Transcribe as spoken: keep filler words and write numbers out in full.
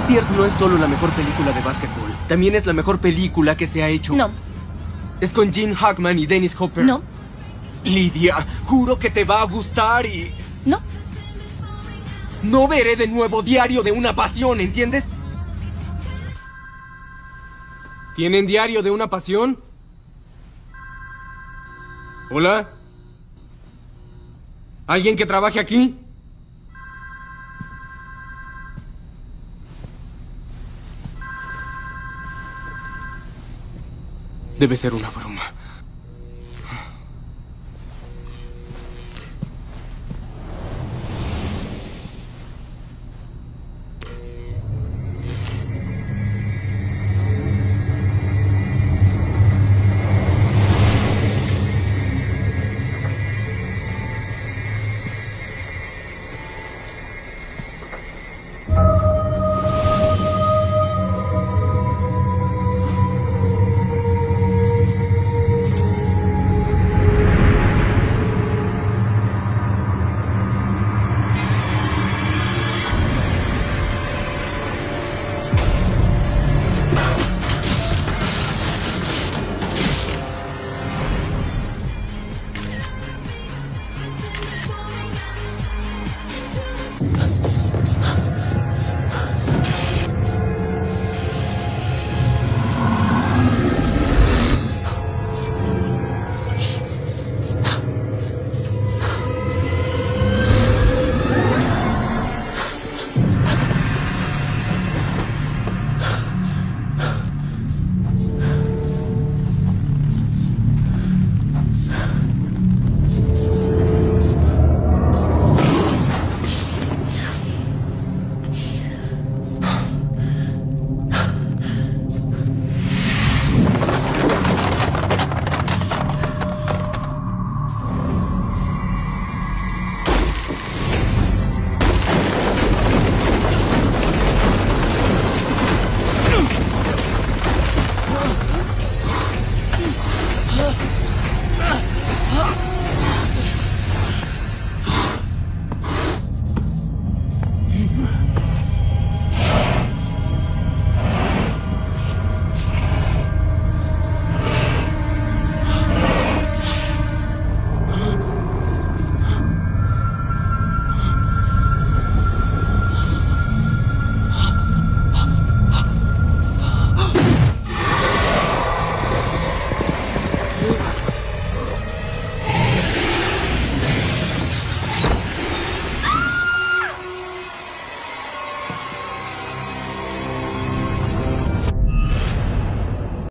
Hoosiers no es solo la mejor película de básquetbol. También es la mejor película que se ha hecho. No. Es con Gene Hackman y Dennis Hopper. No. Lidia, juro que te va a gustar y... No. No veré de nuevo Diario de una Pasión, ¿entiendes? ¿Tienen Diario de una Pasión? ¿Hola? ¿Alguien que trabaje aquí? Debe ser una broma.